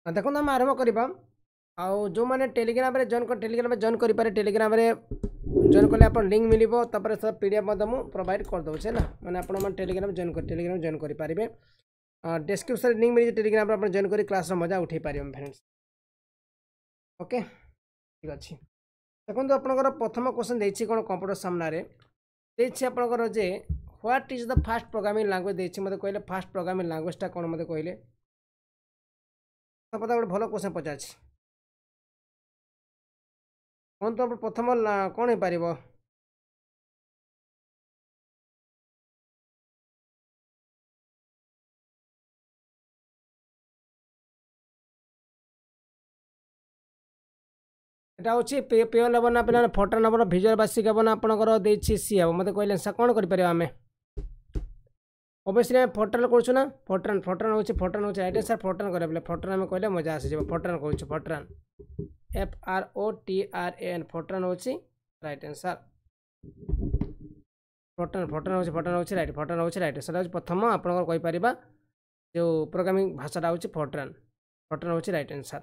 देखो आम आरंभ करवा आउ जो मैंने टेलीग्राम रे जॉइन कर टेलीग्राम रे जॉइन करें टेलीग्राम रे जॉइन कले आप लिंक मिल सब पीडीएफ मुझे प्रोवाइड कर दूसरे है मैंने आप टेलीग्राम जॉइन कर टेलीग्राम जॉइन करेंगे डिस्क्रिप्शन लिंक मिली टेलीग्राम आप जॉइन कर क्लास मजा उठे पारे फ्रेंड्स ओके ठीक अच्छे देखो आपंकर प्रथम क्वेश्चन देखिए कौन कंप्यूटर सामने देखिए आपंकर जे what is the first programming language देखिए मतलब कहले फास्ट प्रोग्रामिंग लैंग्वेजटा कौन मतलब कहले पता गोटे भल क्वेश्चन पचार कौन तो प्रथम कौन हो पार এটা হচ্ছে পেয় নেব না পিলা ফটো নেব না ভিজুয়াল বেসিক হব না আপনার দিয়েছি সি হব মতো কহিলেন স্যার কোণ করে আমি অবশ্যই আমি ফটোন করছু না ফটোন হচ্ছে রাইট স্যার ফটোন করে বলে ফটোন আমি কহিলে মজা আসিযোগ ফটোন করছু ফটোন FROTRAN ফটোন হচ্ছে রাইট আনসার ফটোন হচ্ছে রাইট ফটোন হচ্ছে রাইট সেটা হচ্ছে প্রথম আপনার কইপার যে প্রোগ্রামিং ভাষাটা হচ্ছে ফটোন হচ্ছে রাইট আনসার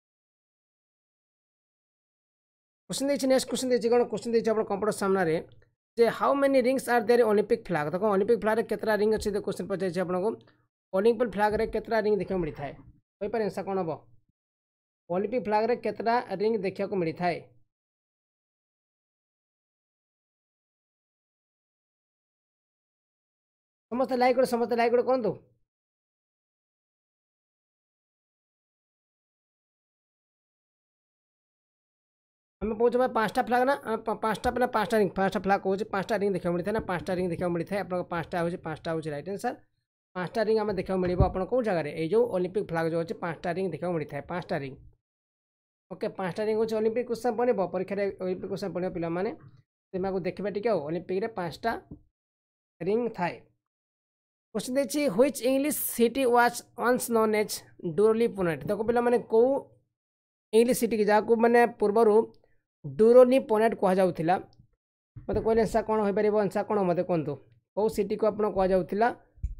क्वेश्चन देखिए नेक्स्ट क्वेश्चन देखिए कौन क्वेश्चन देखिए आप कंप्यूटर सामने जे how many rings are there Olympic flag देखो ओलंपिक फ्लैग केतरा रिंग अच्छे क्वेश्चन पचार आपको ओलंपिक फ्लैग रे केतरा रिंग देखा मिलता है कही पारे आंसर कौन हम ओलंपिक फ्लैग रे केतरा रिंग देखा मिलता है समस्त लाइक कहतु आम कौच भाई पाँचटा फ्लाग ना पाँचटा पे पाँचटा रिंग पाँचटा फ्लाग कौच पाँचटा रिंग देखा मिलता है ना पाँचटा रिंग देखा मिलता है आप पाँचटा हूँ राइट आंसर पाँचटा रिंग आम देखा मिले आप कौ जगह ये ओलंपिक फ्लाग जो अच्छे पाँचटा रिंग देखा मिलता है पाँचटा रिंग ओके पाँचटा रिंग हूँ ओलंपिक क्वेश्चन पढ़ब परीक्षा ओलंपिक क्वेश्चन पढ़ब पाने देखा टी ओलंपिक पाँचटा रिंग थाए क्वेश्चन देखिए which English city was once known as Duroliponte देखो पे मैंने कौ इंग्लिश सिटी की जहाँ मैंने पूर्वर डुरोली पोनेट कहला मत कहले आंसर कौन हो पार आंसर कौन मत कहतु कौ सिटी को आप कहला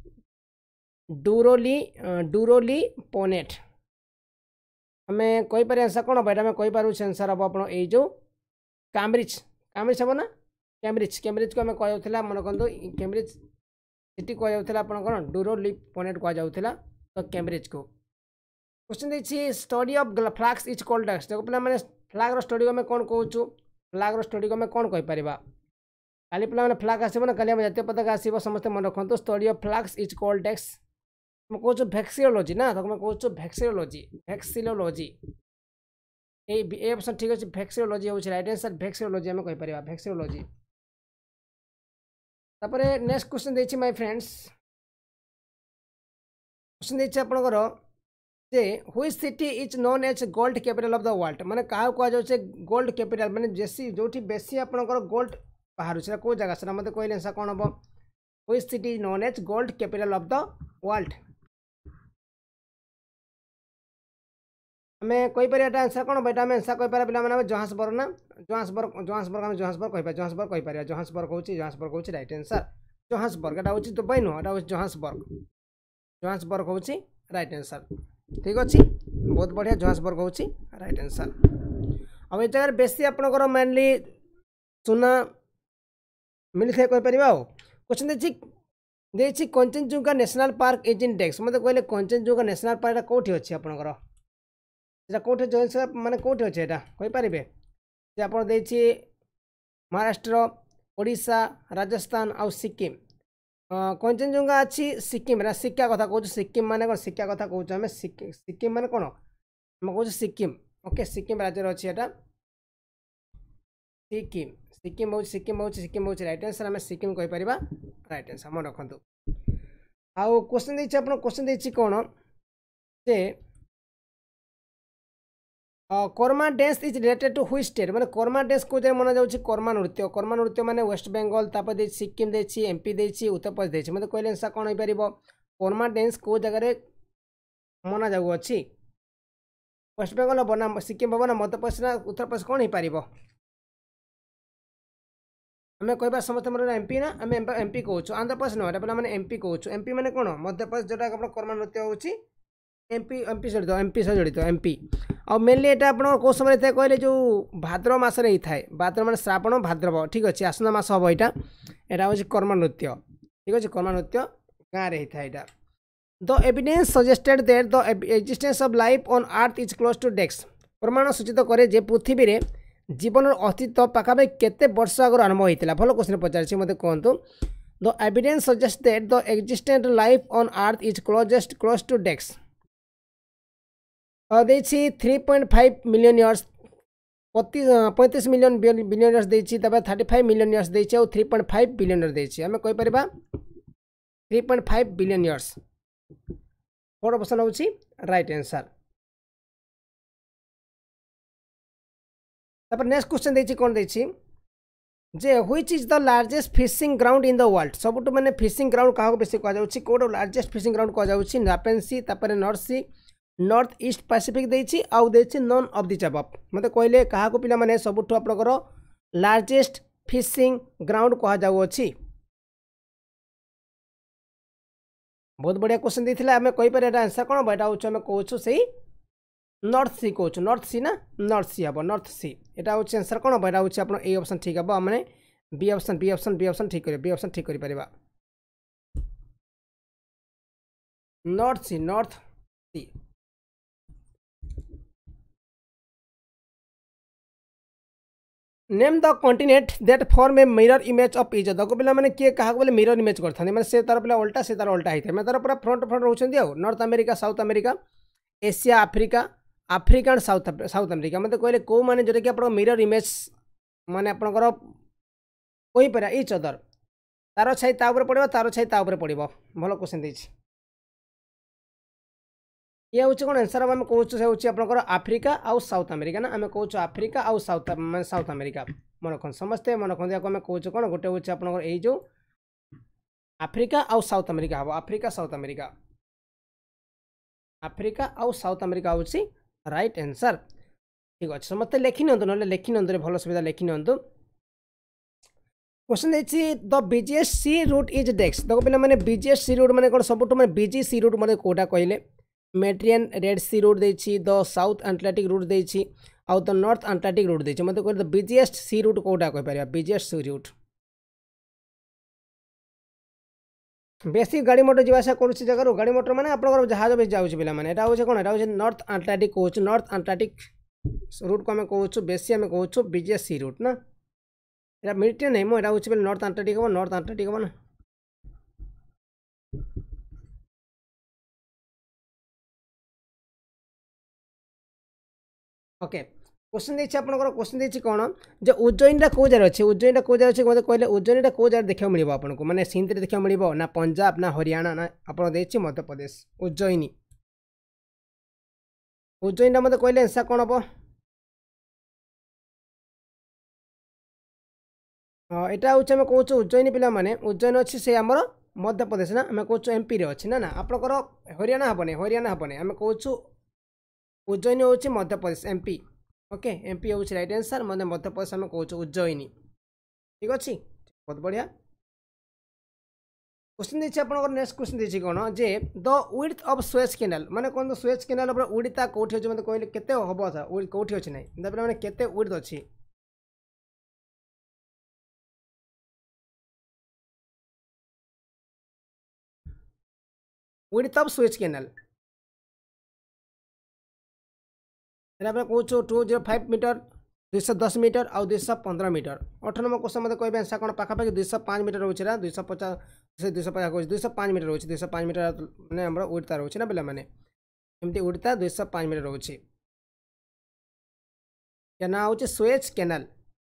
डुरोली पोनेट आम कहीपर आंसर कौन हम आम कहीपर आंसर हम आप जो कैम्ब्रिज हम ना कैम्ब्रिज को आम कहला मन कहतु कैम्ब्रिज सिटी कहला आप कौन डुरोली पोनेट कहला तो कैम्ब्रिज को क्वेश्चन देखिए study of flags is called देखो पे मैंने फ्लैग स्टडी को कौन कहूँ फ्लैग स्टडी को कौन कहीपर काली पे फ्लैग आसो ना काली जातीय पताका आसो समस्त मन रखु study of flags is called dash मैं कहूँ भैक्सियोलॉजी ना तो मैं कहूँ भैक्सियोलॉजी ए ऑप्शन ठीक अच्छे भैक्सियोलॉजी हूँ राइट आंसर भैक्सियोलॉजी आम कहीपर भैक्सियोलॉजी तापर नेक्स्ट क्वेश्चन देखिए माय फ्रेंड्स क्वेश्चन देखिए आपंकर जे which city is known as gold capital of the world माने क्या कहुचे गोल्ड कैपिटल माने जेसी जो बेसी आपंकर गोल्ड बाहर से कौ जगह से मतलब कहले आंसर कौन हम which city is known as gold capital of the world आम कहीपर आंसर कौन बेटा आम आंसर कहीपर पे जोहान्सबर्ग ना जोहान्सबर्ग आम जोहान्सबर्ग कहीपर जोहान्सबर्ग हूँ राइट आंसर जोहान्सबर्ग एटा हूँ दुबई नुह एटा हूँ जोहान्सबर्ग हूँ राइट आंसर ठीक अच्छे बहुत बढ़िया जोहान्सबर्ग हूँ राइट आंसर अब ये जगह बेसी आपंकर मेनली सुना मिलता है कहीपर क्वेश्चन देखिए Kanchenjunga national park is in dash मतलब कहले कंचनजुंगा नेशनल पार्क कौटी अच्छे आपंकर कौटे माने कौटे अच्छे यहाँ कहींपारे आप महाराष्ट्र ओडिशा राजस्थान आउ सिक्किम कंचनजुंगा अच्छी सिक्किम सिक्का कथा कहूँ सिक्किम माने कौन सिक्का कथा कहूँ आम सिक्किम माने कौन आम कहूँ सिक्किम ओके सिक्किम राज्य अच्छी यहाँ सिक्किम हूँ राइट आंसर आम सिक्किम कहीपर राइट आंसर मन रखु आउ क्वेश्चन देखिए आप क्वेश्चन देखिए कौन जे Karma dance is related to which state माने कर्मा डांस को मना जाउछि कर्मा नृत्य माने वेस्ट बेंगल तापर दे सिक्किम देछि एमपी देछि उत्तर प्रदेश देछि मतलब कहले आंसर कौन हो पारिबो कर्मा डांस को जगह रे मना जाउ अछि वेस्ट बेंगल बना सिक्किम बना मध्य प्रदेश ना उत्तर प्रदेश कौन हो पारिबो आम कहबा समस्त मन एमपी ना आम एमपी कहूँ आंध्र प्रदेश नुह पे मैंने एमपी कहूँ एमपी माने कौन मध्य प्रदेश जोटा कर्मा नृत्य होछि एमपी सह जड़ित एमपी आ मेनली एटा आपण को समय थे कहले जो भाद्रव मास रे थाए भाद्रव माने श्रावण भाद्रव ठीक अछि आसना मास हबो एटा होछि कर्म नृत्य ठीक अछि कर्म नृत्य गाँ रे थाए एटा the evidence suggested that the existence of life on earth is close to dash प्रमाण सूचित करे जे पृथ्वी रे जीवन अस्तित्व पाखापे केते वर्ष आगर आरंभ होइतिला भलो क्वेश्चन पचारछि मते कहंतु the evidence suggest that the existent life on earth is close to dash देछि 3.5 million years 35 million billion years देछि तबे 35 मिलियन इयर्स देछि और 3.5 बिलियन इयर्स देछि हमें कहि परिबा 3.5 बिलियन इयर्स फोर ऑप्शन होछि राइट आंसर तब नेक्स्ट क्वेश्चन देछि कोन देछि जे which is the largest fishing ground in the world सबटु माने फिशिंग ग्राउंड काहा को बेसी कह जाउछि कोड लार्जेस्ट फिशिंग ग्राउंड कह जाउछि नापेन सी तपर north sea north east Pacific देछि आउ देछि नॉन ऑफ द अबव मते कहले काहा को पिला माने सबटु आपनकर लार्जेस्ट फिशिंग ग्राउंड कह जाउ अछि बहुत बढ़िया क्वेश्चन देथिला हमें कहि पर एटा आंसर कोन बैठा होछ हमें कहउछु सही नॉर्थ सी कहउछु नॉर्थ सी ना नॉर्थ सी हबो नॉर्थ सी एटा होछ आंसर कोन बैठा होछ आपन ए ऑप्शन ठीक हबो हमने बी ऑप्शन ठीक करियो बी ऑप्शन ठीक करि परिबा north sea name the continent that form a mirror image of each other को पिला माने के कहा बोले मिरर इमेज करथाने माने से तार पिला उल्टा से तार उल्टा हिथे माने तार पूरा फ्रंट रहउछन्ती आ North America South America Asia Africa Africa and South America मते कहले को माने जोटे कि आपण मिरर इमेज माने आपनकर कोइ परा इच अदर तार छाई ता ऊपर पड़िबो तार छाई ता ऊपर पड़िबो भलो क्वेश्चन देछि ये होछि कोन आंसर हम कहउछु से होछि आपनकर अफ्रीका आउ साउथ अमेरिका ना हमें कहउछु अफ्रीका आउ साउथ अमेरिका मन कोन समझते मन कोन या हमें कहउछु कोन गोटे होछि आपनकर एई जो अफ्रीका आउ साउथ अमेरिका हबो अफ्रीका आउ साउथ अमेरिका होछि राइट आंसर ठीक अछि समझते लेखि नंतु नले लेखि नंतु रे भलो सुविधा लेखि नंतु क्वेश्चन देछि the busiest sea route is dash देखो पिला माने बिजिएस्ट सी रूट माने कोन सबटु माने बिजी सी रूट माने कोटा कहले मेट्रियन रेड सी रूट देछि द साउथ अटलांटिक रूट देछि आउ द नॉर्थ अटलांटिक रूट देछि मते कहले द बिजिएस्ट सी रूट कोटा कह परिया बिजिएस्ट सी रूट बेसी गाड़ी मोटर जीवासा करूछि जगह गाड़ी मोटर माने आपन जहाज बेस जाउछि पिला माने एटा होछि कोन एटा होछि नॉर्थ अटलांटिक कहउछु नॉर्थ अटलांटिक रूट को हमें कहउछु बेसी हमें कहउछु बिजिएस्ट सी रूट ना एटा मेट्रियन नै मो एटा होछि नॉर्थ अटलांटिक हो ना ओके क्वेश्चन देछि आपनकर क्वेश्चन देछि कोन जे उज्जैनटा को जार अछि उज्जैनटा को जार अछि मते कहले उज्जैनटा को जार देखियो मिलिबो आपनको माने सिंध रे देखियो मिलिबो ना पंजाब ना हरियाणा ना आपन देछि मध्य प्रदेश उज्जैनटा मते कहले आंसर कोन हबो एटा होछि हम कहउछु उज्जैन पिला माने उज्जैन अछि से हमर मध्य प्रदेश ना हम कहउछु एमपी रे अछि ना आपनकर हरियाणा हबने हम कहउछु उज्जैन होछि Madhya Pradesh MP okay MP होछि राइट आंसर माने मध्य प्रदेश हम कहउछु उज्जैन ठीक अछि बहुत बढ़िया क्वेश्चन देछि आपनकर नेक्स्ट क्वेश्चन देछि कोन जे the width of Suez canal माने कोन सुएज कैनाल ऊपर उड़िता कोठी अछि मते कहले केते हबो था कोठी अछि नै दबला माने केते विड्थ अछि विड्थ ऑफ सुएज कैनाल एरा पे कहउछु 205 मीटर 210 मीटर आउ 215 मीटर 8 नंबर क्वेश्चन मते कहबे आंसर कोन पाखा पाखी 205 मीटर होछि रा 250 से 250 205 मीटर होछि 205 मीटर माने हमर उड़ता होछि ना बेला माने एमती उड़ता 205 मीटर होछि या ना होछि सुएज कैनाल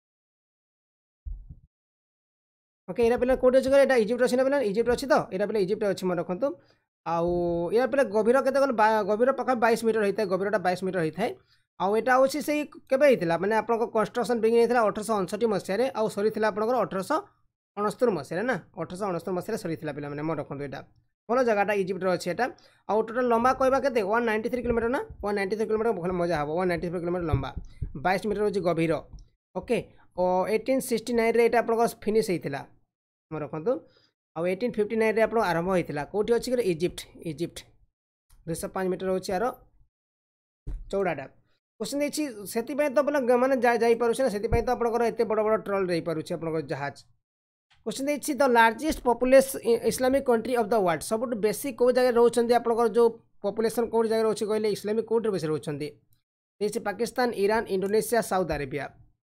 ओके एरा पेला कोड अछि एटा इजिप्ट अछि ना बेला इजिप्ट अछि तो एरा पेला इजिप्ट अछि मन रखंतु आउ एरा पेला गभीर केते कोन गभीर पाखा 22 मीटर होइता गभीरटा 22 मीटर होइथाय आउ एटा होछि से केबे हितला माने आपनको कंस्ट्रक्शन बिगिन हितला 1859 मसिया रे आउ सरी थिला आपनको 1869 मसिया रे ना 1869 मसिया रे सरी थिला पिला माने मन रखंतु एटा भलो जगहटा इजिप्ट रो अछि एटा आउ टोटल लंबा कहबा केते 193 किलोमीटर ना 193 किलोमीटर भलो मजा हबो 193 किलोमीटर लंबा 22 मीटर होछि गभीर ओके और 1869 रे एटा आपनको फिनिश हितला मन रखंतु आउ 1859 रे आपन आरंभ होइतिला कोठी अछि इजिप्ट 205 मीटर होची यार चौड़ाटा क्वेश्चन देछि सेति पय तो बोला माने जाई पारुछ ना सेति पय तो आपनकर एते बड़ बड़ ट्रॉल रही पारुछ आपनकर जहाज क्वेश्चन देछि the largest populous Islamic country of the world सबुट बेसी को जगह रहउछन्ती आपनकर जो पॉपुलेशन को जगह रहउछि कहले इस्लामिक कंट्री बेसी रहउछन्ती देछि Pakistan Iran Indonesia South Arabia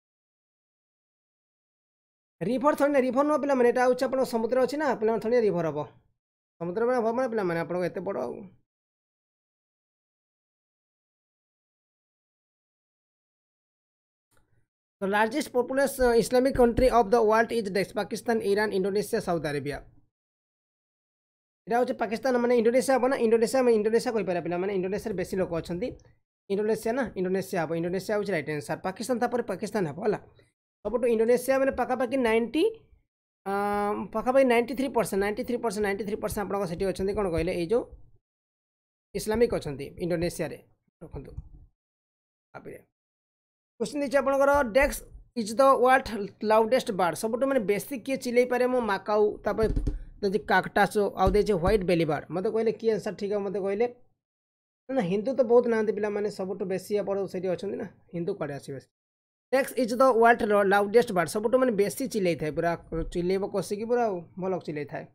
रिवर थोड़ी रिवर नो पिला माने एटा होछि आपन समुद्र अछि ना पिला थोड़ी रिवर हबो समुद्र में हबो माने पिला माने आपन एते बड़ The largest populous Islamic country of the world is next Pakistan, Iran, Indonesia, Saudi Arabia. एटा होचे पाकिस्तान माने इंडोनेशिया हबो ना इंडोनेशिया कहि पारा पिला माने इंडोनेशिया रे बेसी लोक अछंती इंडोनेशिया ना इंडोनेशिया हबो इंडोनेशिया होचे राइट आंसर पाकिस्तान तापर पाकिस्तान हबो हला सबटो इंडोनेशिया माने पाखापाखि 90 पाखापाखि 93% आपन सेठी अछंती कोन कहले ए जो इस्लामिक अछंती इंडोनेशिया रे रखंतु आबे क्वेश्चन दिछि आपनकर dash is the world loudest bird सबटो माने बेसी किए चिल्लै पारे मो माकाउ तापर जे काकटासो आउ दे व्हाइट बेली बर्ड मते कहले की आंसर ठीक है मते कहले ना हिंदू तो बहुत नांती पिला माने सबटो बेसी अपन सेठी अछंती ना हिंदू कड़े आसीबे dash is the world loudest bird सबटो माने बेसी चिल्लै थाए पूरा चिल्लेबो कोसी की पूरा भलो चिल्लै थाए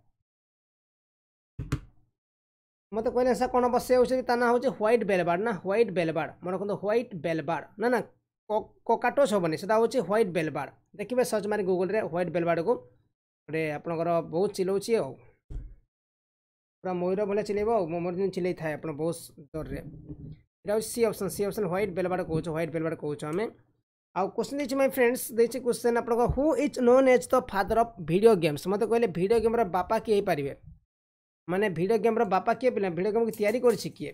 मते कहले ऐसा कोन बसे होछि ता ना होछि व्हाइट बेली बर्ड ना व्हाइट बेली बर्ड मन कोन व्हाइट बेली बर्ड ना ना कोकाटोस होबनी सेटा होछि व्हाइट बेली बर्ड देखिबे सर्च मारी गूगल रे व्हाइट बेली बर्ड को रे आपनकर बहुत चिल्लौछि आ पूरा मयूर भले चिल्लेबो मोर दिन चिल्लै थाए आपन बहुत जोर रे एटा C option white belly bird कहउछ व्हाइट बेली बर्ड कहउछ हमें आ क्वेश्चन दिछि माय फ्रेंड्स दिछि क्वेश्चन आपन who is known as the father of video games मते कहले वीडियो गेम रो बापा के हे परिबे माने वीडियो गेम रो बापा के पिला वीडियो गेम के तैयारी करछि किए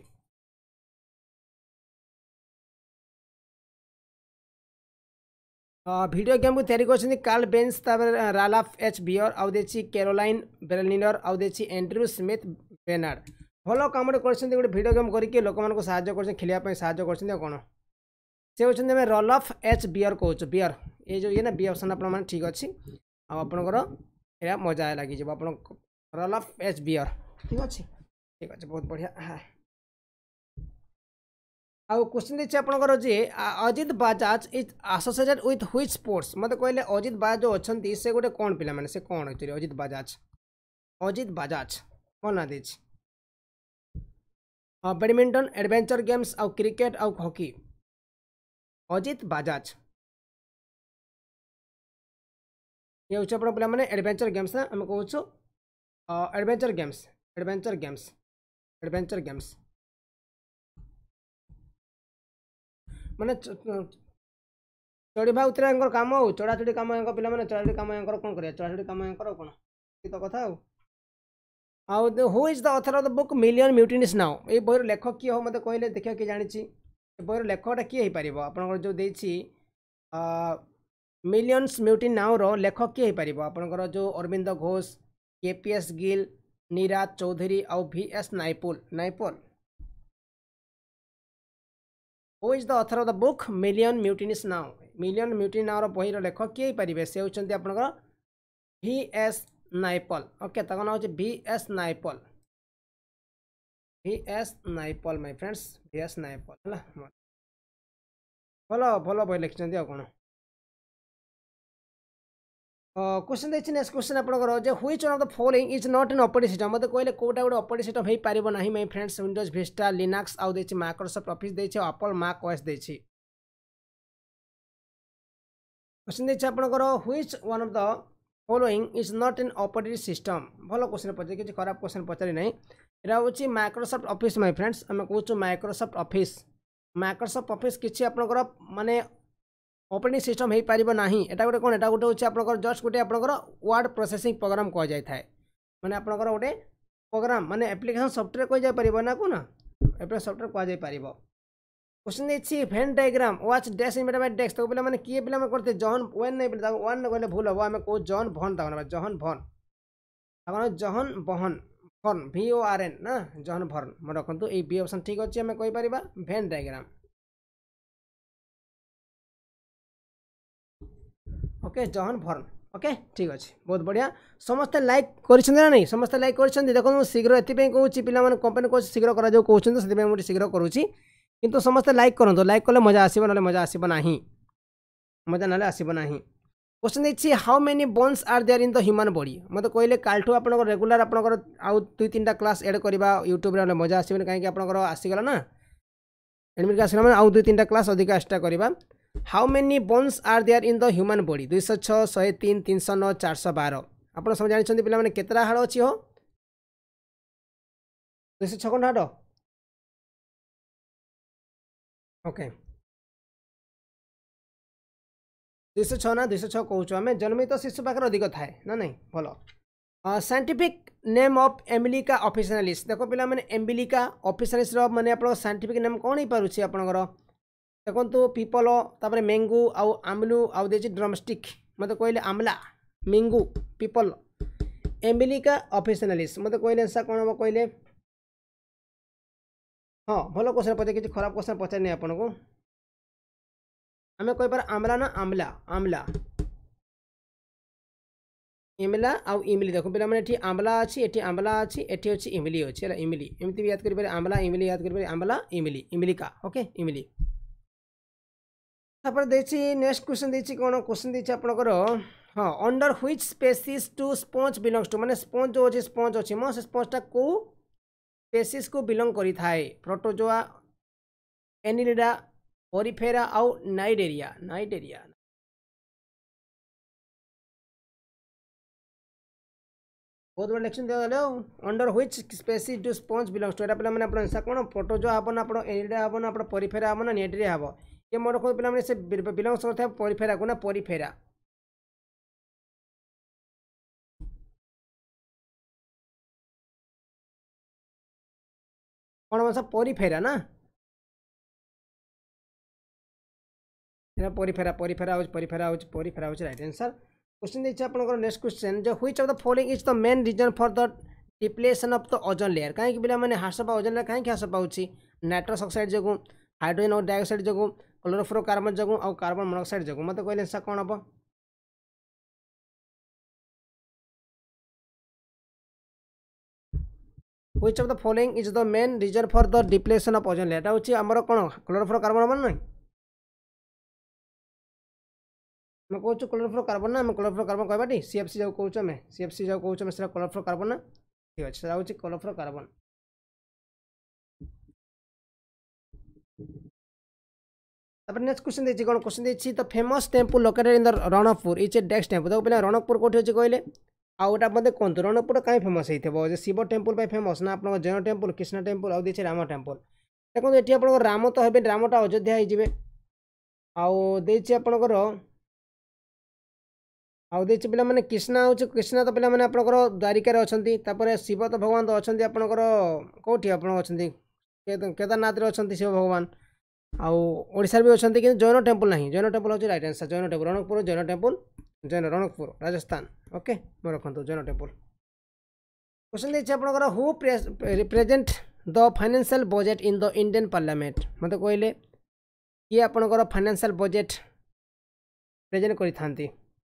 वीडियो गेम को तैयारी कर Karl Benz Ralph H Baer आउ देछि कैरोलाइन बेरलिनर आउ देछि एंड्रू स्मिथ बेनार्ड भलो काम कर वीडियो गेम करके लोक मान साहय खेलने साहय कर कौन से होमें रलफ एच बियर कौच बियर ये जो ये ना बी ऑप्शन आप ठीक अच्छी आपणकर यह मजा लगे आप रलफ एच बियर ठीक अच्छे बहुत बढ़िया आउ क्वेश्चन दिखे आपंकर जे Ajit Bajaj is associated with which sports मत कहले अजित बजाज जो अच्छा से गोटे कौन पिला माने से कौन एक्चुअली अजित बजाज कौन ना देछि बैडमिंटन एडवेंचर गेम्स आउ क्रिकेट आउ हॉकी अजित बजाज ये होछ अपन पिला माने एडवेंचर गेम्स ना हम कहूछु एडवेंचर गेम्स माने चढ़ा उतरा काम हो चढ़ाचढ़ी काम पिला माने चढ़ाचढ़ी काम कौन कर चढ़ाचढ़ी काम कौन तो कथा आउ who is the author of the book million mutinies now ये बहिर लेखक किए हो मत कहले देखिए किए जानी बहिर लेखकटा किए हो पार आप जो देछि मिलियंस म्यूटिन नाउ रो लेखक किए हो पार आपनकर जो अरविंद घोष केपीएस गिल नीराज चौधरी आउ VS Naipaul Who is the author of the book Million Mutinies Now? Million Mutiny Now रो बहिर लेखक किए पारे से होचंती आपनकर VS नाइपल ओके तक ना होचे VS Naipaul my friends VS Naipaul हला भलो भलो बहि लिखचंती आ कोन क्वेश्चन देखिए नेक्स्ट क्वेश्चन आपनकर जे which one of the following is not an operating system मते कहले कोटा गोटे ऑपरेटिंग सिस्टम हे पारिबो नाही my friends Windows Vista Linux आउ देछि माइक्रोसॉफ्ट ऑफिस देछि एप्पल मैक ओएस देछि क्वेश्चन देखिए आपनकर which one of the following is not an operating system भलो क्वेश्चन पचे कि खराब क्वेश्चन पचारि नाही एरा होछि माइक्रोसॉफ्ट ऑफिस माय फ्रेंड्स हम कहूछु माइक्रोसॉफ्ट ऑफिस किछि आपनकर माने ऑपरेटिंग सिस्टम हो पार ना एटा गोटे कौन एटा गोटे होछि आपनकर जस्ट गोटे आपनकर वर्ड प्रोसेसिंग प्रोग्राम कह जाय थाए माने आपनकर गोटे प्रोग्राम माने एप्लिकेशन सॉफ्टवेयर कह जाय परिबो ना को ना एप्लिकेशन सॉफ्टवेयर कह जाय परिबो क्वेश्चन देछि Venn diagram what dash emitted by dash तो पिला माने किए पिला में करते जॉन वेन नहीं पिला वन न कहले भूल हो हमें को जॉन भन दाना जॉन भन अपन जॉन बहन भन VORN ना जॉन भन मन रखंतु ए बी ऑप्शन ठीक अछि हमें कहि परिबा Venn diagram okay John Venn okay ठीक अच्छे बहुत बढ़िया समस्ते लाइक कर नहीं समस्ते लाइक कर देखो शीघ्र एपाई कहूँ पे कंपनी कौन शीघ्र कर कहते से मुझे शीघ्र करुँची किंतु समस्ते लाइक करूँ लाइक कले मजा आसो ना मजा आसब ना मजा ना आसब ना क्वेश्चन देखिए how many bones are there in the human body मतलब कहले कालठू आप रेगुलर आप आउ 2-3टा क्लास एड करवा यूट्यूब रे मजा आसबे कहीं आपंकर आसीगला ना एडमिट आसला मैंने आउ 2-3टा क्लास अधिक एक्सट्रा करवा how many bones are there in the human body 206 103 309 412 आप सब जानते पे मैंने केतरा हाड़ अच्छी हो 256 हाड़ ओके 206 ना 206 कहूँ आम जन्मित शिशु पाखे अधिक थाए ना नहीं भल scientific name of Emblica officinalis देखो पे मैंने एम्बिलिका ऑफिशियलिस माने आप साइंटिफिक नेम कौन हो पारे आपंकर देखो पीपल तापर मैंगू आउ आमलू आउ दे ड्रमस्टिक मत कहले आमला मिंगू पीपल एम्बिलिका ऑफिशियलिस मत कहले ऐसा कौन हम कहले हाँ भल क्वेश्चन पचार कि खराब क्वेश्चन पचारनी आपको आम कहीपर आमला ना आमला आमला इमला आउ इमली देखो पे मैंने आमला अच्छी एटी आमला अच्छी एटी अच्छी इमली अच्छी है इमली एमती भी याद कर आमला इमली याद कर आमला इमली इमलिका ओके इमली तापर देखिए नेक्स्ट क्वेश्चन देखिए कौन क्वेश्चन देखिए आपंकर हाँ under which species to sponge belongs to माने स्पंज जो अच्छे स्पंज अच्छे मो से स्पंजटा को स्पेसीज को बिलंग करी थाए प्रोटोजोआ एनिलिडा ओरिफेरा आउ नाइडेरिया नाइडेरिया बहुत बड़ा लेक्चर दिया under which species to sponge belongs to एटा पे मैंने आप आंसर कौन प्रोटोजोआ हम ना आप एनिलिडा हम ना आप ओरिफेरा हम ना नाइडेरिया हम ये मोर को पे से बिलंग्स करता है ओरिफेरा को ना ओरिफेरा कौन भाषा ओरिफेरा ना Porifera Porifera Porifera Porifera right answer question देखिए आप नेक्स्ट क्वेश्चन जो which of the following is the main reason for the depletion of the ozone layer कहीं पे मैंने ह्रास पा ओजोन लेयर कहीं ह्रास पाँच नाइट्रस ऑक्साइड जो हाइड्रोजन और डाइऑक्साइड जो क्लोरोफ्लोरोकार्बन जो और कार्बन मोनोक्साइड जो मत कहले ऐसा कौन हम which of the following is the main reason for the depletion of ozone layer हूँ आमर कौन क्लोरोफ्लोरोकार्बन हम ना मैं कहूँ क्लोरोफ्लोरोकार्बन ना क्लोरोफ्लोरोकार्बन कहबाटी सीएफसी जो कहूँ आम सीएफसी जो कहूँ क्लोरोफ्लोरोकार्बन ना ठीक अच्छे हूँ क्लोरोफ्लोरोकार्बन तापर नेक्स्ट क्वेश्चन देखिए कौन क्वेश्चन देखिए तो famous temple located in the Ranakpur is a dash temple देखो पे रणकपुर कौटी अच्छे कहले आउटा मत कहतु रणकपुर कहीं फेमस होते शिव टेम्पल फेमस ना आप जैन टेम्पल कृष्ण टेम्पल आउ देखिए राम टेम्पल देखो ये आप राम तो हे रामटा अयोध्या होइजिबे आउ देखिए आपंकर आउ देखिए पे मैंने कृष्णा हूँ कृष्णा तो पे मैंने आपंकर द्वारिकार अच्छा शिव तो भगवान तो अच्छा आपंकर कौटी आप केदारनाथ अच्छा शिव भगवान आउ ओडिशा भी अच्छा कि जैन टेम्पल ना जैन टेम्पल हूँ right answer Jain temple Ranakpur Jain temple Jain Ranakpur Rajasthan okay मैं रखु जैन टेम्पल क्वेश्चन देखिए आपंकर who represent the financial budget in the Indian parliament मत कहले किए आपंकर फाइनेंशियल बजेट प्रेजेंट करि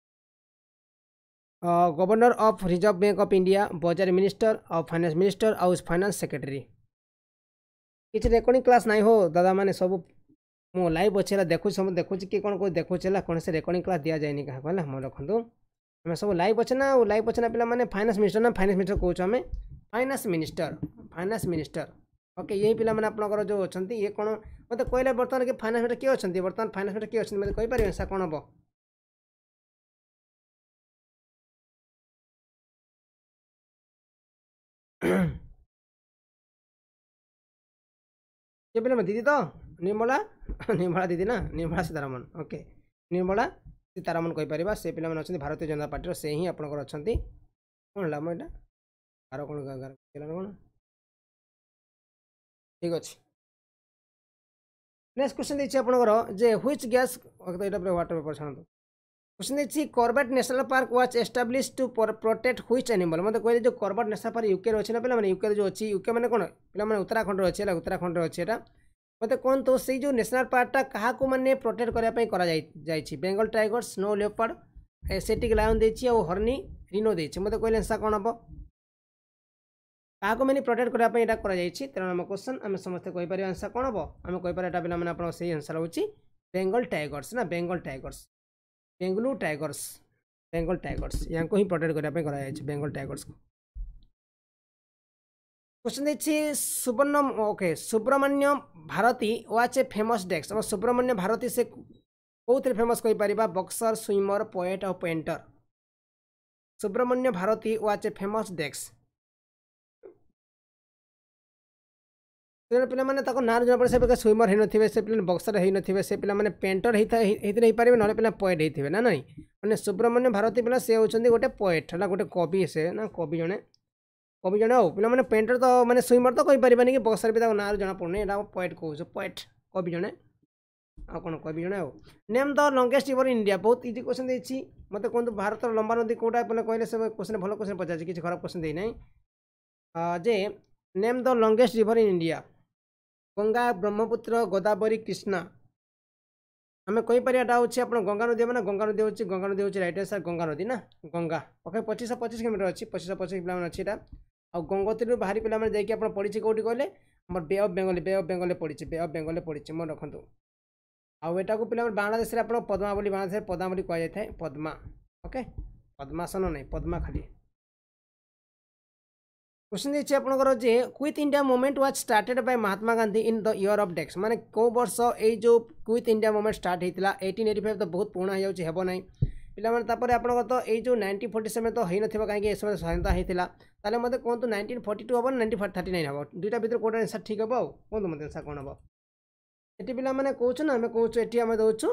governor of reserve bank of India budget minister और फाइनेंस मिनिस्टर और फाइनेंस सेक्रेटरी किसी रेकर्डिंग क्लास नहीं हो दादा मैंने सब मो लाइव अच्छे देखु सब देखुच कि कौन कोई देखुला कौन से रेकर्डिंग क्लास दि जाए क्या कहला मन रखु आम सब लाइव अच्छे ना लाइव अच्छे ना पे मैंने फाइनेंस मिनिस्टर ना फाइनेंस मिनिस्टर कहूँ आम फाइनेंस मिनिस्टर ओके यही पे मैंने आपंकर जो अच्छा ये कौन मत कहले बर्तमान कि फाइनेंस मिनिस्टर किए अच्छा बर्तमान फाइनेंस मिनिस्टर किए अच्छा मतलब कहीपर ऐसा कौन हम ये पे दीदी तो निर्मला निर्मला दीदी ना निर्मला सीतारमन ओके निर्मला सीतारमन कहीपर से पे अच्छा भारतीय जनता पार्टी से ही आपंकर अच्छा कौन लाभ यहाँ आर कौन कौन ठीक अच्छे नेक्स्ट क्वेश्चन देखिए आपंकर जे व्हिच गैस वाटर पेपर छाणु क्वेश्चन देखिए Corbett national park was establish to protect which animal मतलब कहले जो कॉर्बेट नेशनल पार्क यूके अच्छे ना पे यूके जो अच्छी यूके मैंने कौन पे उत्तराखंड अच्छे उत्तराखंड अच्छे मत कौन तो से जो नेशनल पार्कटा क्या मैंने प्रोटेक्ट करने Bengal tiger snow leopard asiatic lion देछि और हर्नी रिनो देछि मते कहले आंसर कोन हबो काको मैंने प्रोटेक्ट करबा पे एटा करा जायछि 13 नंबर क्वेश्चन हम समस्त कहि पारि आंसर कोन हबो हम कहि पारि एटा पिला माने आपन सही आंसर होछि बेंगल टाइगर्स ना Bengal tigers Bengaluru tigers Bengal tigers यहाँ को ही प्रोटेक्ट करबा पे करा जायछि बेंगल टाइगर्स को क्वेश्चन देछि सुवर्ण okay Subramanya Bharati was a famous desk और सुब्रमण्य भारती से कोथरे फेमस कहि परिबा बॉक्सर स्विमर पोएट और painter Subramanya Bharati was a famous desk पे मैंने ना जना पड़े से स्विमर हो थे से पे बक्सर हो थे से पे पेंटर होते पारे ना पे पोएट होते ना नहीं मैंने सुब्रमण्य भारती पे से होती गोटे पोएट है गोटे कवि से ना कवि जड़े आओ पे मैंने पेंटर तो मैंने स्विमर तो कही पारे कि बक्सर भी ना जना पड़े यहाँ पोएट कौन पोएट कवि जड़े आ कौन कवि जड़े आओ name the longest river in India बहुत इजी क्वेश्चन देती मत कहूँ भारत लंबा नदी कौटा पे कहले से क्वेश्चन भल क्वेश्चन पचार किसी खराब क्वेश्चन देना जे name the longest river in India Ganga Brahmaputra Godavari Krishna आम कही पारे हूँ आप गंगा नदी मैंने गंगा नदी हूँ रईट आंसर गंगा नदी ना गंगा ओके 2525 किलोमीटर अच्छी 2525 किलोमीटर अच्छी आ गंगोत्री बाहरी पे जाकि पढ़ी कौटी कहले आम बे ऑफ बेंगल पढ़ी बे ऑफ बेंगल पढ़ी मन रखु आटा को पे बांग्लादेश में आप पद्मावली बांग्लादेश पद्मावली कह जाए पद्मा ओके पद्मासन नहीं पद्मा खाली क्वेश्चन देखिए आपंकर जे quit India movement was started by Mahatma Gandhi in the year of डेक्स माने को वर्ष ए जो क्विट इंडिया मूवमेंट स्टार्ट होता 1885 तो बहुत पुराना हो हेब ना पे आपंकर तो ये जो 1947 तो हो ना कहीं समय स्वाधीनता होता ताले मत कहतु 1942 हम 1939 हम दुईटा भर कौटा आंसर ठीक हम कहतु मत आंसर कौन हम ये पे मैंने कौन आम कौन ये आम दौचु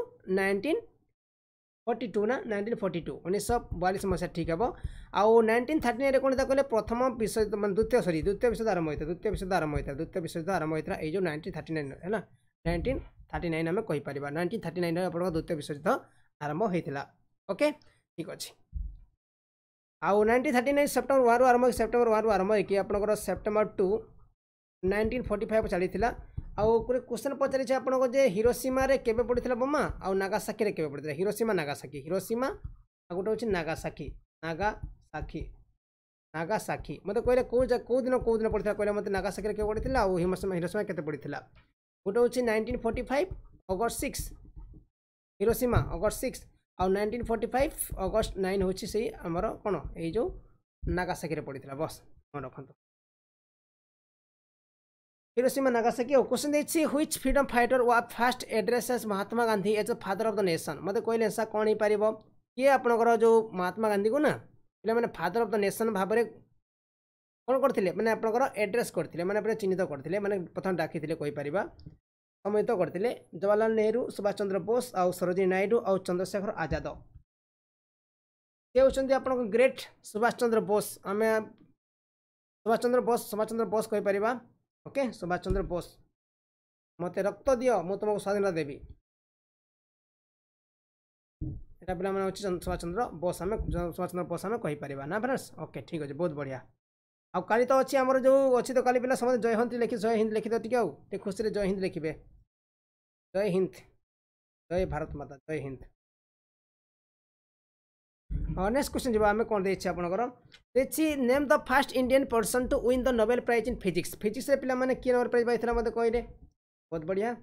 1942 ना 1942 1942 मसीहा ठीक हे आउ 1939 कौन था कहले प्रथम विश्व मान द्वितीय विश्व आरंभ होता द्वितीय विश्व आरंभ होता ये जो 1939 है ना 1939 आम कहीपर 1939 आप द्वितीय विश्व आरंभ होता ओके ठीक अच्छे आउ 1939 सेप्टेम्बर 1 आरंभ सेप्टेम्बर 1 आरंभ होगी आपंकर सेप्टेम्बर 2 1945 चली आउ क्वेश्चन पचारि आपको जे हिरोशिमा रे केबे पड़ता बोमा आउ नागासाकी रे केबे पड़ता हिरोशिमा आ गोटे हूँ नागासाकी नागासाकी मत कहले कौ दिन पड़ता कहले मत नागासाकी रे केबे पड़ता आउ हिरोशिमा केते पड़ता गोटे हूँ 1945 अगस्त 6 हिरोशिमा अगस्त 6 आउ 1945 अगस्त 9 हूँ से आमर कौन ये जो नागासाकी रे पड़ता बस मन रखु हिरोशिमा नागासाकी क्वेश्चन देखिए which freedom fighter was first addresses Mahatma Gandhi as a father of the nation मत कहले ऐसा कौन हो पार किए आपंकर जो महात्मा गांधी को ना पे मैंने फादर ऑफ द नेशन भाव में कौन करते मैंने आपंकर एड्रेस करते मैंने चिन्हित करते मैंने प्रथम डाकी कहीपर सम्मिलित करते जवाहरलाल नेहरू सुभाष चंद्र बोस आउ सरोजिनी नायडू आउ चंद्रशेखर आजाद ये होती आप ग्रेट सुभाष चंद्र बोस आम सुभाष चंद्र बोस कहीपर ओके सुभाष चंद्र बोस मत रक्त दियो मु तुमको स्वाधीनता देवी एटा पिला माने सुभाष चंद्र बोस आम कहीपर ना फ्रेंड्स ओके ठीक अच्छे बहुत बढ़िया आउ काली तो अच्छी आमर जो अच्छी तो काली पिला समझ जय हिंद लिखि टे टे खुशी जय हिंद लिखे जय हिंद जय भारत माता जय हिंद नेक्स्ट क्वेश्चन जब आम कौन देखिए आपंकर देखिए name the first Indian person to win the Nobel prize in physics physics रे पिला माने किए नोबेल प्राइज पाइथिला मते कहले बहुत बढ़िया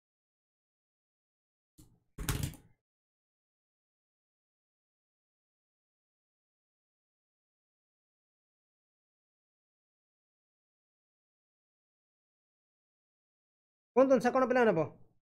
कौन तुम कौन पिला नब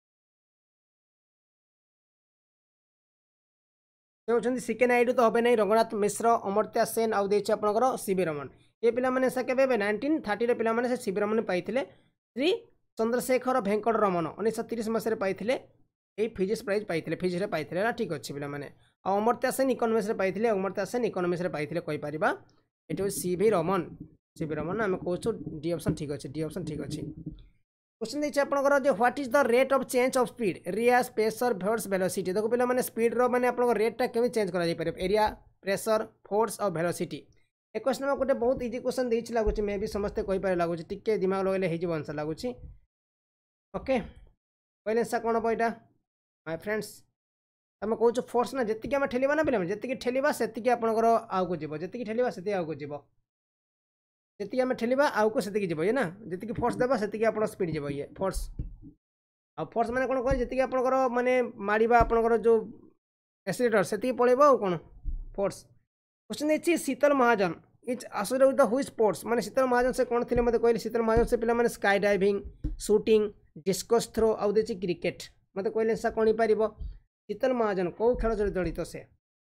होती सिके नायडू तो हे ना रघुनाथ मिश्र अमर्त्या सेन आउ देखिए आपंकर सीवी रमन ये पिला माने से केबे 1930 पे मैंने से सीवी रमन पाइथिले श्री चंद्रशेखर भेंकट रमन 1930 मसीह पाइथिले ये फिजिक्स प्राइज पाइथिले फिजिक्स रे पाइथिले ना ठीक अच्छे पिला माने अमर्त्या सेन इकोनॉमिक्स रे पाइथिले अमर्त्या सेन इकोनॉमिक्स रे पाइथिले कहि परिबा एटो सीवी रमन आम कहूँ डी ऑप्शन ठीक अच्छे डी ऑप्शन ठीक अच्छे क्वेश्चन देखिए आपंकर जो what is the rate of change of speed area pressure force velocity देखो पे मैंने स्पीड रो मैंने आप रेटा केमी चेंज कर एरिया प्रेशर फोर्स और वेलोसिटी एक क्वेश्चन में गोटे बहुत इजी क्वेश्चन देछि लागुछि मे भी समस्ते कहि पारे लागुछि टिके दिमाग लगेले हे आंसर लागुछि ओके पहले सा कोन बइटा माय फ्रेंड्स आम कहूँ फोर्स ना जी आम ठेलिया ना पे जी ठेलिया से आपंकर आउ को जी जी ठेलिया से आउ को जी जी आम ठेलिया आउ को से जी ना जी फोर्स देवा से आप स्पीड जी ये फोर्स आ फोर्स मैंने कौन कह जी आपंकर मानने माड़ा आपंकर जो एक्सीलेटर से पड़ेब आ कौन फोर्स क्वेश्चन देखिए Sheetal Mahajan is associated with the which sports माने शीतल महाजन से कौन थे मत कहले शीतल महाजन से पे sky diving shooting discus throw आउ देखिए क्रिकेट मत कहले सा कौन पार शीतल महाजन कौ खेल जड़ित से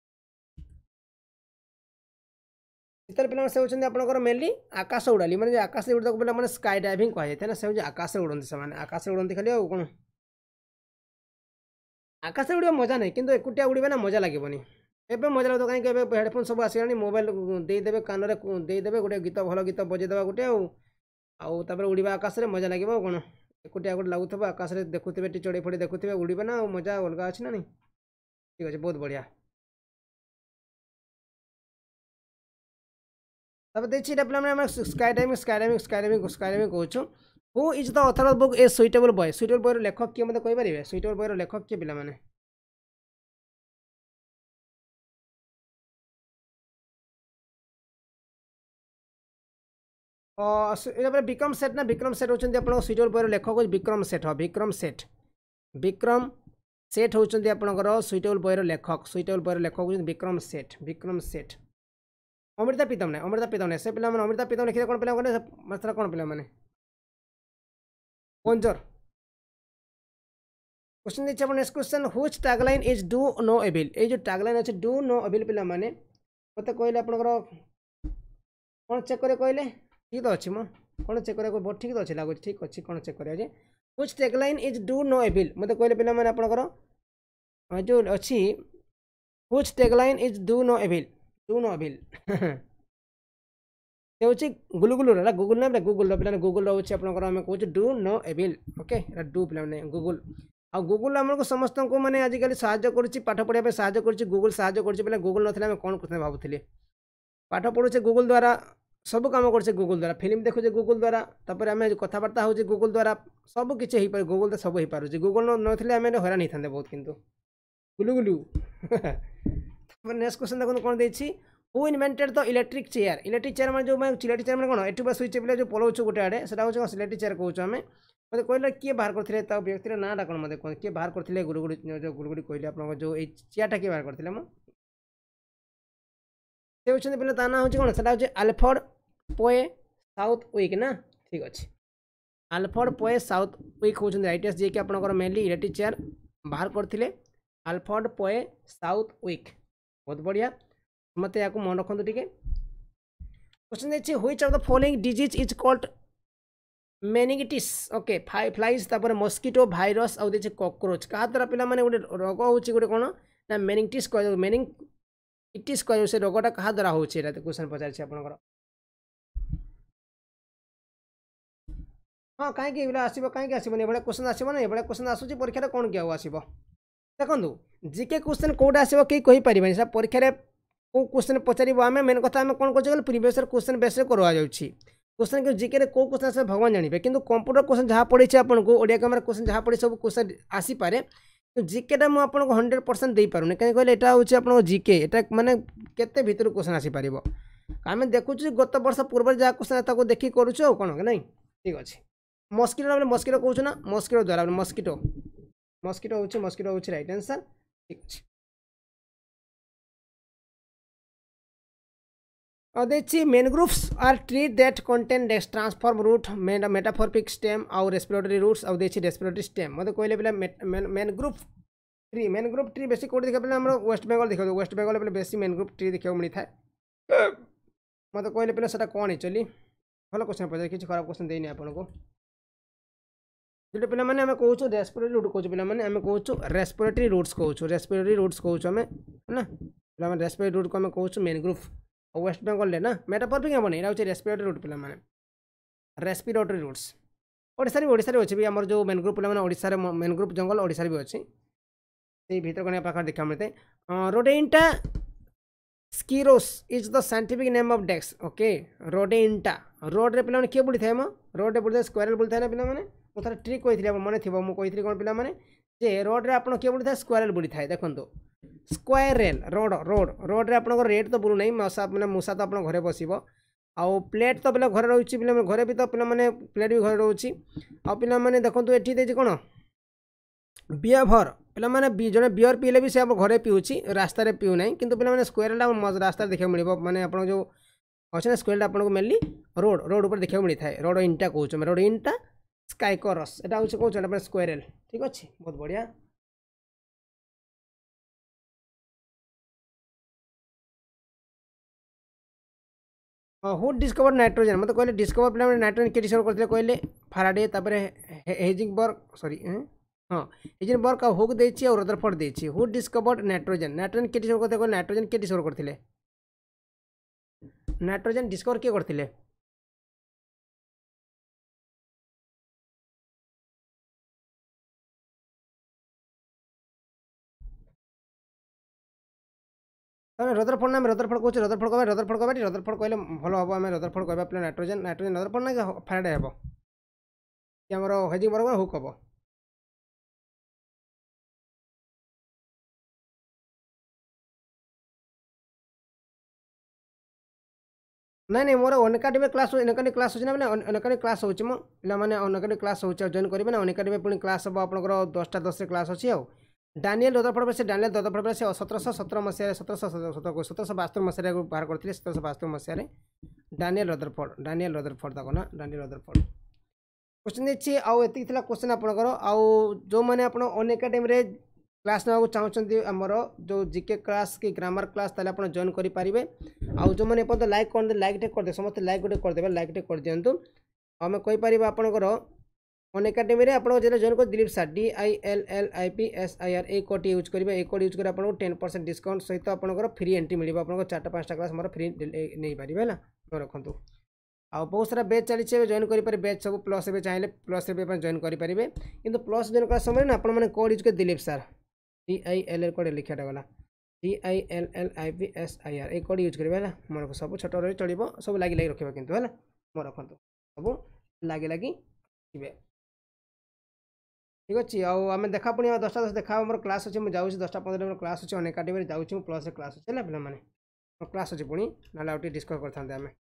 शीतल पे से होती आपंकर मेनली आकाश उड़ाली मैंने आकाश उड़ता पे मैंने स्काई डाइविंग कहुए ना से आकाश उड़ती से आकाश उड़ती खाली आ कौन आकाश उड़ा मजा नहीं कि एकुटिया उड़े ना मजा लगे एबे मजा लगे कहीं हेडफोन सब आसगा मोबाइल देदेवे कान में देदेवे गोटे गीत भल गीत बजेदेवा गोटे आउे उड़ा आकाश में मजा लगे कौन एकुटिया गोटे लगुव आकाश में देखुए चढ़ई फड़ी देखुए उड़े ना मजा अलग अच्छी ना नहीं ठीक अच्छे बहुत बढ़िया तब देखिए पे sky diving sky diving sky diving sky diving कहूँ who is the author of book a suitable boy लेखक किए मतलब कहींपर सुइटेबल बॉयर लेखक किए पे विक्रम सेठ ना विक्रम सेठ होती आप सुइटेबल बॉयर लेखक विक्रम सेठ हाँ विक्रम सेठ होती आपंकर सुइटेबल बॉयर लेखक विक्रम सेठ अमृता प्रीतम ना अमृता प्रीतम से पे अमृता प्रीतम लिखिए कौन पे कौन पे पंजर क्वेश्चन देखिए आप next question which tagline is do no evil ये जो टैगलाइन अच्छे डू नो एविल पे मत कहले आपंकर कौन चेक करे कहले ठीक तो अच्छी मो कौन चेक करा बहुत ठीक तो अच्छे लगुच ठीक अच्छे कौन चेक करा which tagline is do no evil मत कहले पे आपंकर जो अच्छी which tagline is do no evil हूँ गुलगुल गूगल ना गूगल पे गूगल रोचे आपंकर आम कहूँ do no evil okay do पे गूगल आ गूगल आमको समस्त को मैंने आजिकल साहाଯ୍य करुच्ची पाठ पढ़ाई साहाଯ୍य करुच्ची गूगल साहाଯ୍य करुच्ची पे गूगल ना कौन करते भावुले पाठ पढ़ुचे गूगल द्वारा सब काम करछे गूगल द्वारा फिल्म देखुचे गूगल द्वारा तापर आम कथबार्ता होचे गूगल द्वारा सब किसी हो पारे गूगल तो सब हो पारे गूगल नथिले आम हैरान होता बहुत किंतु गुलुगुलु नेक्स्ट क्वेश्चन देखो कौन देछि who invented the electric chair मैं जो इलेक्ट्रिक चेयर में कौन एटू स्विच पे जो पलाऊँ गोटे आड़े से इलेक्ट्रिक चेयर कहूँ आम मतलब कहले किए बाहर करते व्यक्तिर नाटा कौन मतलब कौन किए बाहर करते गुलुगुड़ी जो गुलुगुड़ी कहले आप जो चेयरटा किए बाहर करते से होती पे ता ना हूँ कौन से आल्फ्रेड पोए साउथविक ना ठीक अच्छे आल्फ्रेड पोए साउथविक होती राइटर्स जी कि आपंकर मेनली इलेक्ट्रिक चेयर बाहर करते आल्फ्रेड पोए साउथविक बहुत बढ़िया मत या मन रखु टे क्वेश्चन देखिए which of the following disease is called meningitis okay flies तापर मस्किटो भाइरस आउ देखिए कॉकरोच क्या द्वारा पे गोटे रोग होची गोटे कौन ना मेनिंगिटिस कह मेनिंगिटिस कह से रोगटा क्या द्वारा होची क्वेश्चन पचार आपंकर हाँ कहीं आसो कहीं आसबनी ये क्वेश्चन आसो ना ये क्वेश्चन आसूँ परीक्षा कौन क्या आसो देखो जीके क्वेश्चन कौटा आसो कहीं कहींपारे परीक्षा को क्वेश्चन पचार आम मेन कथा आम कौन कर प्रीवियस क्वेश्चन बेस करवा क्वेश्चन जीके कौ क्वेश्चन आस भगवान जानिबे किंतु कंप्यूटर क्वेश्चन जहाँ पढ़ी आपको ओडिया कैमरा क्वेश्चन जहाँ पढ़ी सब क्वेश्चन आसीपे जीकेटा मुझे 100% दे पारूनी कहीं कहले यहाँ हूँ आप जीके यहाँ मानने केते भितर क्वेश्चन आसीपर आम देखु गत वर्ष पूर्व जहाँ क्वेश्चन देखिए करूँ कौन नहीं ठीक अच्छे मस्किटो मस्किटो कहूँ ना मस्किटो द्वारा मस्किटो हूँ राइट आंसर ठीक अच्छे देखिए mangroves are tree that contain transform root metamorphic stem आउ रेस्पिरेटरी रूट्स आउ देखिए रेस्पिरेटरी स्टेम मतलब कहले पे मैनग्रोव ट्री बेसी कौट देखा पे वेस्ट बेंगल देखा वेस्ट बेंगल पे बेसी मैनग्रोव ट्री देखा मिलता है मतलब कहले पे सेटा कौन एक्चुअली भल क्वेश्चन पचार किसी खराब क्वेश्चन देनी आपको जो पे आम कहूँ रेस्पिरेटरी रूट कहूँ पे आम कहूँ रेस्पिरेटरी रूट्स कहूँ आम है ना रेस्पिरेटरी रूट को आम कहूँ मैनग्रोव वेस्ट बेंगल ना मेटाफॉर्मिक हम नहीं हूँ रेस्पिरेटरी रूट पे रेस्पिरेटरी रूट्स ओडिशा भी अच्छे भी आम जो मैनग्रोव पे ओडिशा मैनग्रोव जंगल ओडिशा भी अच्छी से भर कनिया पाखा देखा मिलते रोडेइंटा स्कीरोस is the scientific name of डेक्स ओके रोडेइंटा रोड रे पे किए बुड़ी थाए रोड रे बुड़ी स्क्वायरल बुड़ी थाए ना पे मुझे ट्रिक कही मन थी मुझे कौन पे जे रोड रे आपण के बुड़ी था स्क्वायरल बुड़ी था देखो स्क्वायरल रोड रोड रोड रे आपण रेट तो बुलू नहीं मशा मैंने मूषा तो आप घरे बसब आउ प्लेट तो पे घरे रोचे पे घरे भी तो पे प्लेट भी घरे रोचे आ पे देखो ये कौन बिहेवियर पे जड़े बियर पीले भी से घरे पीऊँगी रास्तार पीऊ ना कि पे स्क्वायरल रास्ता देखा मिल माने आप जो अच्छे स्क्वायरल आपको मेनली रोड रोड ऊपर देखा मिलता है रोड इंटा कौन रोड इंटा स्काइकरस एटा हूँ कौन स्क्वायरल ठीक अच्छे बहुत बढ़िया हु डिस्कवर नाइट्रोजन मतलब कहले डिस्कवर पे नाइट्रोजन के डिस्कवर करते कहले फाराडे तापर हेजिंगबर्ग सॉरी हाँ हेजिंगबर्ग का हुक देछि और रदरफोर्ड देछि हु डिस्कवर्ड नाइट्रोजन नाइट्रोजन के डिस्कवर करते कहले नाइट्रोजन के डिस्कवर करथिले नाइट्रोजन डिस्कवर के करथिले रदरफोर्ड नाम रदरफोर्ड कहते रदरफोर्ड कहले भल हम आम रदरफोर्ड कहवा पे नाइट्रोजन नाइट्रोजन रदरफोर्ड ना फाराडे हम कि आम हेजिंगबर्ग हुक हम नहीं नहीं more Unacademy class Unacademy class होची ना मैंने अनएकाडेमी क्लास होची मो पिला माने अनएकाडेमी क्लास होची जॉइन करिवे ना अनएकाडेमी पुणी क्लास हम आपनकर 10टा 10 क्लास होची आ डानियल रदरफोर्ड से डानियल रदरफोर्ड से 1717 मसीह 1772 मसीह बाहर करथिले 1772 मसीह डानियल रदरफोर्ड तक ना डानियल रदरफोर्ड क्वेश्चन देछि आउ एति थिला क्वेश्चन आपनकर आउ जो माने आपण अनएकाडेमी रे क्लास ना चाहते आमर जो जीके क्लास कि ग्रामर क्लास ताले आप जॉइन करेंगे आउ जो मैंने एपर्त लाइक कर लाइक टे करदे समस्त लाइक गोटे करदे लाइक टे कर दिंतु आम कहीपर आपंकर अनएकाडेमी रे आप जॉइन कर दिलीप सार DILLIPSIR ए कोड यूज करेंगे ए कोड यूज कर 10% डिस्काउंट सहित आपंकर फ्री एंट्री मिले आप 4टा 5टा क्लास मोर फ्री नहीं पारे है रखु आ बहुत सारा बैच चली जॉइन करेंगे बैच सब प्लस ए चाहिए प्लस ए जॉइन करेंगे कि प्लस जॉइन कर समय ना आपने कोड यूज कर दिलीप सार DILL कोड लिखाटा गला DILLIPSIR ए कोड यूज करेंगे मोर सब छोट रही चलो सब लगी लगी रखा कितु है मोर रखु सब लगी लगी ठीक अच्छे आम देखा पुणी 10टा 10 देखा मोर क्लास अच्छे मुझे जाऊँगी 10टा 15 मिनट क्लास अच्छे अनएकाडेमी जाऊँगी प्लस क्लास अच्छे ना पे क्लास अच्छे पुणी ना डिस्कस करते आम